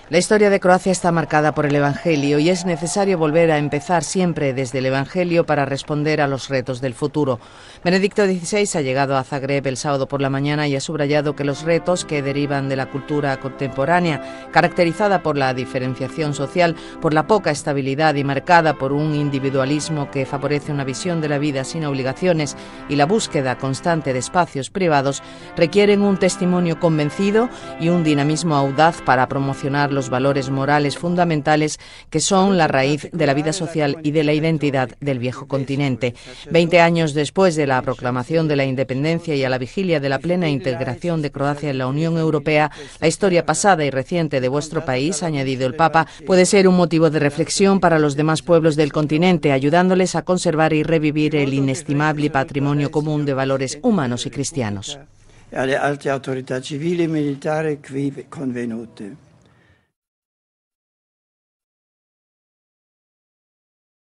La historia de Croacia está marcada por el Evangelio y es necesario volver a empezar siempre desde el Evangelio para responder a los retos del futuro. Benedicto XVI ha llegado a Zagreb el sábado por la mañana y ha subrayado que los retos que derivan de la cultura contemporánea, caracterizada por la diferenciación social, por la poca estabilidad y marcada por un individualismo que favorece una visión de la vida sin obligaciones y la búsqueda constante de espacios privados, requieren un testimonio convencido y un dinamismo audaz para promocionar los valores morales fundamentales que son la raíz de la vida social y de la identidad del viejo continente. 20 años después de la proclamación de la independencia y a la vigilia de la plena integración de Croacia en la Unión Europea, la historia pasada y reciente de vuestro país, ha añadido el Papa, puede ser un motivo de reflexión para los demás pueblos del continente, ayudándoles a conservar y revivir el inestimable patrimonio común de valores humanos y cristianos. Alle alte autorità civili e militari qui convenute.